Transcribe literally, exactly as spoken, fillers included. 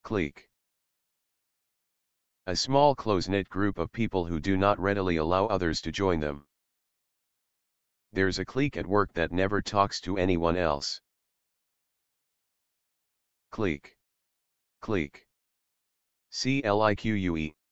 Clique. A small close-knit group of people who do not readily allow others to join them. There's a clique at work that never talks to anyone else. Clique. Clique. C L I Q U E.